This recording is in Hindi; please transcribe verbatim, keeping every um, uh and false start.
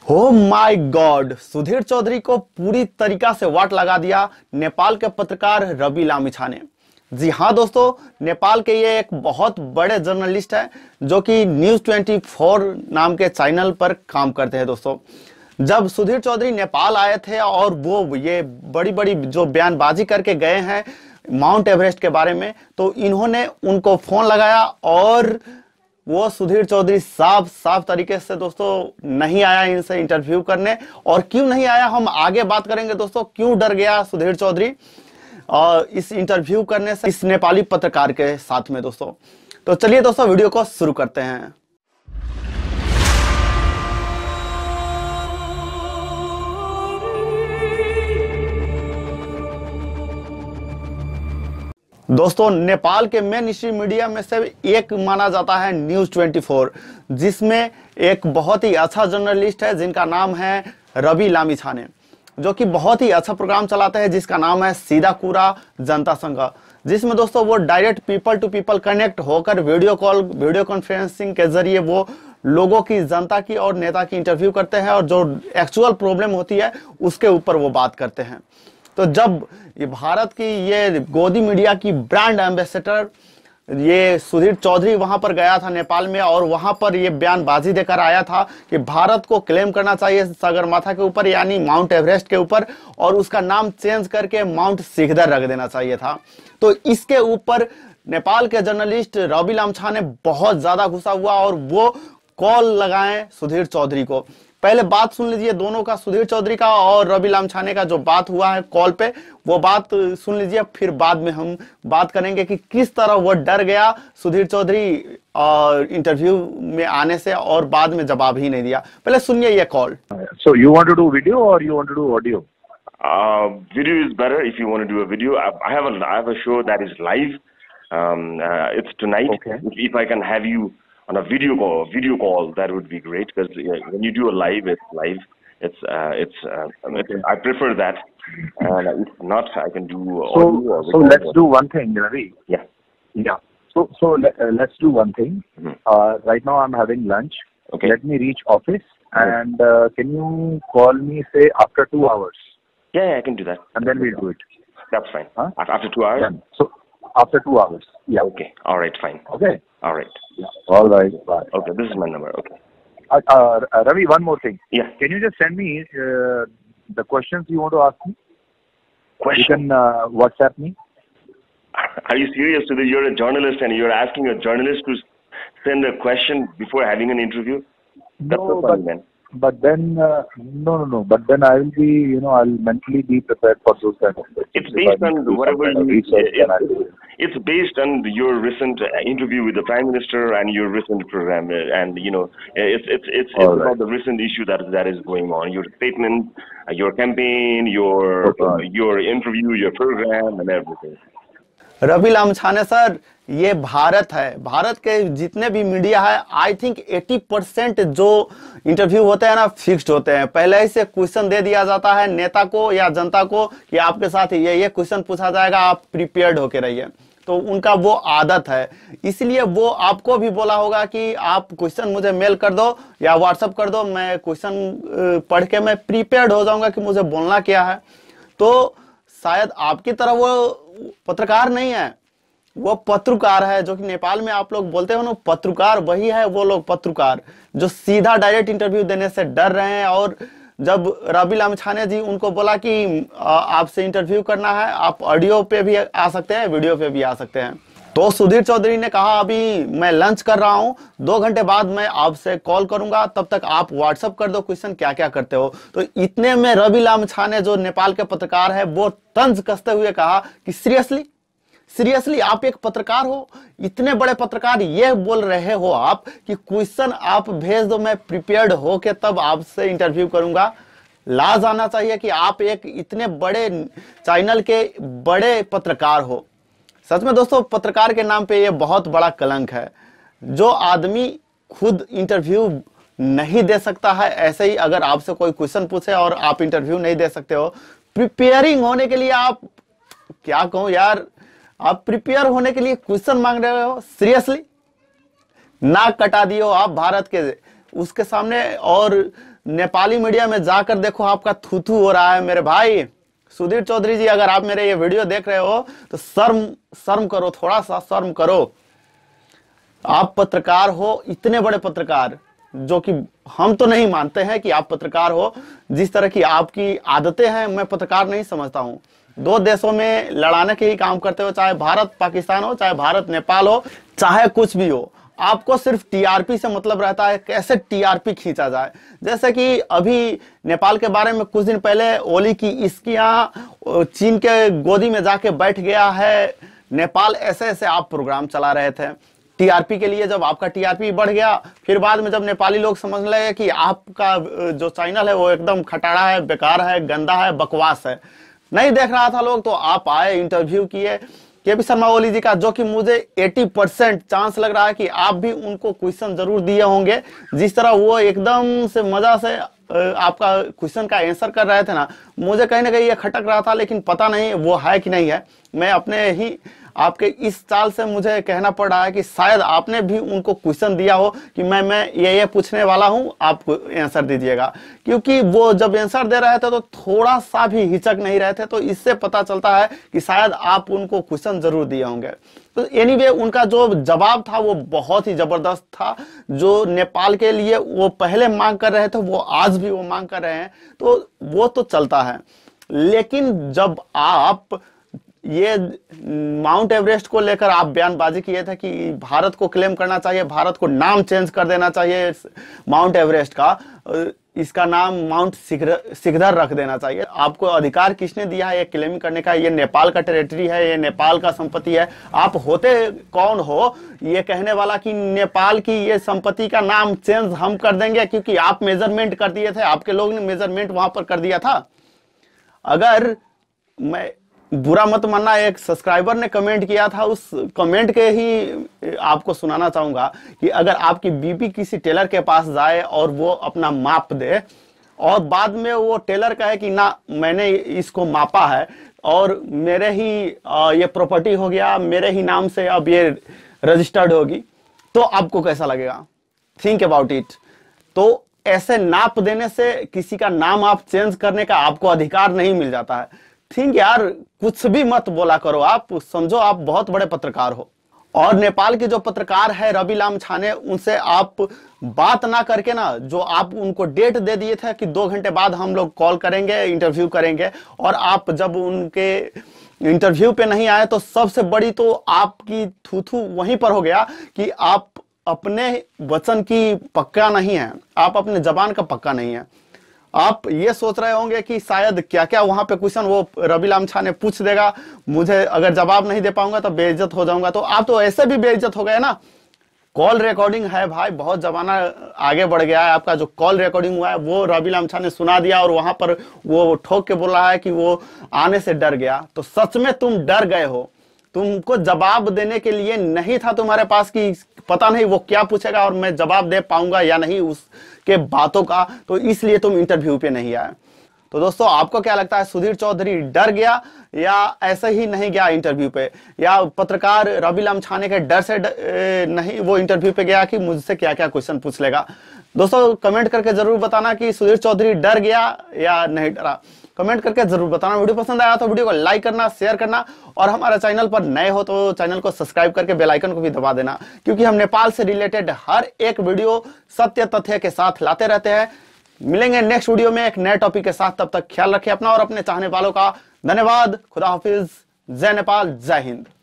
हो माय गॉड, सुधीर चौधरी को पूरी तरीका से वाट लगा दिया नेपाल के पत्रकार रवि लामिछा ने। जी हाँ दोस्तों, नेपाल के ये एक बहुत बड़े जर्नलिस्ट है जो कि न्यूज़ ट्वेंटी फोर नाम के चैनल पर काम करते हैं। दोस्तों, जब सुधीर चौधरी नेपाल आए थे और वो ये बड़ी बड़ी जो बयानबाजी करके गए हैं माउंट एवरेस्ट के बारे में, तो इन्होंने उनको फोन लगाया और वो सुधीर चौधरी साफ साफ तरीके से दोस्तों नहीं आया इनसे इंटरव्यू करने। और क्यों नहीं आया हम आगे बात करेंगे दोस्तों, क्यों डर गया सुधीर चौधरी और इस इंटरव्यू करने से इस नेपाली पत्रकार के साथ में। दोस्तों तो चलिए दोस्तों वीडियो को शुरू करते हैं। दोस्तों, नेपाल के मेन स्ट्रीम मीडिया में से एक माना जाता है न्यूज़ ट्वेंटी फोर, जिसमें एक बहुत ही अच्छा जर्नलिस्ट है जिनका नाम है रवि लामिछाने, जो कि बहुत ही अच्छा प्रोग्राम चलाते हैं जिसका नाम है सीधा कुरा जनता संघ, जिसमें दोस्तों वो direct people to people connect होकर वीडियो कॉल वीडियो कॉन्फ्रेंसिंग के जरिए वो लोगों की, जनता की और नेता की इंटरव्यू करते हैं और जो एक्चुअल प्रॉब्लम होती है उसके ऊपर वो बात करते हैं। तो जब ये भारत की ये गोदी मीडिया की ब्रांड एम्बेसडर ये सुधीर चौधरी वहां पर गया था नेपाल में और वहां पर ये बयानबाजी देकर आया था कि भारत को क्लेम करना चाहिए सगरमाथा के ऊपर यानी माउंट एवरेस्ट के ऊपर और उसका नाम चेंज करके माउंट सिकदर रख देना चाहिए था। तो इसके ऊपर नेपाल के जर्नलिस्ट रवि लामिछा ने बहुत ज्यादा गुस्सा हुआ और वो कॉल लगाए सुधीर चौधरी को। पहले बात सुन लीजिए दोनों का, सुधीर चौधरी का और रवि लामिछाने का जो बात हुआ है कॉल पे, वो बात सुन लीजिए। फिर बाद में हम बात करेंगे कि किस तरह वो डर गया सुधीर चौधरी और इंटरव्यू में आने से और बाद में जवाब ही नहीं दिया। पहले सुनिए ये call. So you want to do video or you want to do audio? Uh, video is better if you want to do a video. I, I have a I have a show that is live. Um, uh, it's tonight. Okay. If, if I can have you on a video call, video call, that would be great because uh, when you do a live, it's live. It's uh, it's, uh, it's I prefer that. And if not, I can do So audio or so video. let's do one thing, Ravi. Yeah. Yeah. So so let, uh, let's do one thing. Mhm. Uh, right now I'm having lunch. Okay. Let me reach office and uh, can you call me say after two hours Yeah, yeah, I can do that. and then we'll do it. That's fine. Huh? Af- After two hours. Done. So after two hours. Yeah. Okay. All right. Fine. Okay. All right. Yeah. All right. Bye. Okay. This is my number. Okay. Uh, uh, Ravi, one more thing. Yeah. Can you just send me uh, the questions you want to ask me? You Question. can uh, WhatsApp me. Are you serious? Today you're a journalist and you're asking a journalist to send a question before having an interview? That's No, so funny, but man. but then uh, no, no, no. But then I will be, you know, I'll mentally be prepared for those kind of questions. It's If based I need to on do whatever some kind of you. research, then I'll do It's, it. it's based on your recent uh, interview with the prime minister and your recent program, uh, and you know, it's it's it's, it's All about right. the recent issue that that is going on. Your statement, uh, your campaign, your Okay. uh, your interview, your program, and everything. Ravi Lamichhane sir, ये भारत है, भारत के जितने भी मीडिया है आई थिंक अस्सी परसेंट जो इंटरव्यू होते हैं ना फिक्स्ड होते हैं। पहले ही से क्वेश्चन दे दिया जाता है नेता को या जनता को कि आपके साथ ये ये क्वेश्चन पूछा जाएगा, आप प्रिपेयर्ड होके रहिए। तो उनका वो आदत है, इसलिए वो आपको भी बोला होगा कि आप क्वेश्चन मुझे मेल कर दो या व्हाट्सअप कर दो, मैं क्वेश्चन पढ़ के मैं प्रिपेयर्ड हो जाऊंगा कि मुझे बोलना क्या है। तो शायद आपकी तरह वो पत्रकार नहीं है, वो पत्रकार है, जो कि नेपाल में आप लोग बोलते हो ना पत्रकार, वही है वो लोग पत्रकार जो सीधा डायरेक्ट इंटरव्यू देने से डर रहे हैं। और जब रवि लामिछाने जी उनको बोला कि आपसे इंटरव्यू करना है, आप ऑडियो पे भी आ सकते हैं, वीडियो पे भी आ सकते हैं, तो सुधीर चौधरी ने कहा अभी मैं लंच कर रहा हूं, दो घंटे बाद मैं आपसे कॉल करूंगा, तब तक आप व्हाट्सअप कर दो क्वेश्चन क्या क्या करते हो। तो इतने में रवि लामिछाने जो नेपाल के पत्रकार है वो तंज कसते हुए कहा कि सीरियसली सीरियसली आप एक पत्रकार हो, इतने बड़े पत्रकार, ये बोल रहे हो आप कि क्वेश्चन आप भेज दो, मैं प्रिपेयर्ड हो के तब आपसे इंटरव्यू करूंगा। लाज आना चाहिए कि आप एक इतने बड़े चैनल के बड़े पत्रकार हो। सच में दोस्तों, पत्रकार के नाम पे ये बहुत बड़ा कलंक है। जो आदमी खुद इंटरव्यू नहीं दे सकता है, ऐसे ही अगर आपसे कोई क्वेश्चन पूछे और आप इंटरव्यू नहीं दे सकते हो, प्रिपेयरिंग होने के लिए आप, क्या कहूं यार, आप प्रिपेयर होने के लिए क्वेश्चन मांग रहे हो, सीरियसली? नाक कटा दियो आप भारत के उसके सामने। और नेपाली मीडिया में जाकर देखो आपका थू थू हो रहा है। मेरे भाई सुधीर चौधरी जी, अगर आप मेरे ये वीडियो देख रहे हो तो शर्म शर्म करो, थोड़ा सा शर्म करो। आप पत्रकार हो, इतने बड़े पत्रकार, जो कि हम तो नहीं मानते हैं कि आप पत्रकार हो। जिस तरह की आपकी आदतें हैं, मैं पत्रकार नहीं समझता हूं। दो देशों में लड़ाने के ही काम करते हो, चाहे भारत पाकिस्तान हो, चाहे भारत नेपाल हो, चाहे कुछ भी हो, आपको सिर्फ टीआरपी से मतलब रहता है, कैसे टीआरपी खींचा जाए। जैसे कि अभी नेपाल के बारे में कुछ दिन पहले ओली की इसकी यहाँ चीन के गोदी में जाके बैठ गया है नेपाल, ऐसे ऐसे आप प्रोग्राम चला रहे थे टीआरपी के लिए। जब आपका टीआरपी बढ़ गया, फिर बाद में जब नेपाली लोग समझ लगे कि आपका जो चैनल है वो एकदम खटारा है, बेकार है, गंदा है, बकवास है, नहीं देख रहा था लोग, तो आप आए, इंटरव्यू किए के पी शर्मा ओली जी का, जो कि मुझे अस्सी परसेंट चांस लग रहा है कि आप भी उनको क्वेश्चन जरूर दिए होंगे। जिस तरह वो एकदम से मजा से आपका क्वेश्चन का आंसर कर रहे थे ना, मुझे कहीं ना कहीं ये खटक रहा था, लेकिन पता नहीं वो है कि नहीं है। मैं अपने ही आपके इस चाल से मुझे कहना पड़ रहा है कि शायद आपने भी उनको क्वेश्चन दिया हो कि मैं मैं ये ये पूछने वाला हूं, आप आंसर दीजिएगा। क्योंकि वो जब आंसर दे रहे थे तो थोड़ा सा भी हिचक नहीं रहे थे, तो इससे पता चलता है कि शायद आप उनको क्वेश्चन जरूर दिए होंगे। तो एनीवे, उनका जो जवाब था वो बहुत ही जबरदस्त था। जो नेपाल के लिए वो पहले मांग कर रहे थे, वो आज भी वो मांग कर रहे हैं, तो वो तो चलता है। लेकिन जब आप ये माउंट एवरेस्ट को लेकर आप बयानबाजी किए थे कि भारत को क्लेम करना चाहिए, भारत को नाम चेंज कर देना चाहिए माउंट एवरेस्ट का, इसका नाम माउंट सिकदर रख देना चाहिए। आपको अधिकार किसने दिया है ये क्लेम करने का? ये नेपाल का टेरिटरी है, ये नेपाल का संपत्ति है। आप होते कौन हो ये कहने वाला कि नेपाल की ये संपत्ति का नाम चेंज हम कर देंगे, क्योंकि आप मेजरमेंट कर दिए थे, आपके लोग ने मेजरमेंट वहां पर कर दिया था। अगर मैं बुरा मत मानना, एक सब्सक्राइबर ने कमेंट किया था, उस कमेंट के ही आपको सुनाना चाहूंगा कि अगर आपकी बीबी किसी टेलर के पास जाए और वो अपना माप दे और बाद में वो टेलर कहे कि ना मैंने इसको मापा है और मेरे ही ये प्रॉपर्टी हो गया, मेरे ही नाम से अब ये रजिस्टर्ड होगी, तो आपको कैसा लगेगा? Think about it. तो ऐसे नाप देने से किसी का नाम आप चेंज करने का आपको अधिकार नहीं मिल जाता है। थिंक यार, कुछ भी मत बोला करो, आप समझो आप बहुत बड़े पत्रकार हो। और नेपाल के जो पत्रकार है रवि लामछाने, उनसे आप बात ना करके ना, जो आप उनको डेट दे दिए थे कि दो घंटे बाद हम लोग कॉल करेंगे, इंटरव्यू करेंगे, और आप जब उनके इंटरव्यू पे नहीं आए तो सबसे बड़ी तो आपकी थू थू वहीं पर हो गया कि आप अपने वचन की पक्का नहीं है, आप अपने जबान का पक्का नहीं है। आप ये सोच रहे होंगे कि शायद क्या क्या वहां पे क्वेश्चन वो रवि लामछाने पूछ देगा, मुझे अगर जवाब नहीं दे पाऊंगा तो बेइज्जत हो जाऊंगा। तो आप तो ऐसे भी बेइज्जत हो गए ना। कॉल रिकॉर्डिंग है भाई, बहुत जमाना आगे बढ़ गया है। आपका जो कॉल रिकॉर्डिंग हुआ है वो रवि लामछाने सुना दिया और वहां पर वो ठोक के बोल रहा है कि वो आने से डर गया। तो सच में तुम डर गए हो, तुमको जवाब देने के लिए नहीं था तुम्हारे पास कि पता नहीं वो क्या पूछेगा और मैं जवाब दे पाऊंगा या नहीं उसके बातों का, तो इसलिए तुम इंटरव्यू पे नहीं आए। तो दोस्तों, आपको क्या लगता है, सुधीर चौधरी डर गया या ऐसे ही नहीं गया इंटरव्यू पे, या पत्रकार रवि लामछाने के डर से नहीं वो इंटरव्यू पे गया कि मुझसे क्या क्या क्वेश्चन पूछ लेगा? दोस्तों कमेंट करके जरूर बताना कि सुधीर चौधरी डर गया या नहीं डरा, कमेंट करके जरूर बताना। वीडियो पसंद आया तो वीडियो को लाइक करना, शेयर करना, और हमारे चैनल पर नए हो तो चैनल को सब्सक्राइब करके बेल आइकन को भी दबा देना, क्योंकि हम नेपाल से रिलेटेड हर एक वीडियो सत्य तथ्य के साथ लाते रहते हैं। मिलेंगे नेक्स्ट वीडियो में एक नए टॉपिक के साथ, तब तक ख्याल रखिए अपना और अपने चाहने वालों का। धन्यवाद, खुदा हाफिज, जय नेपाल, जय हिंद।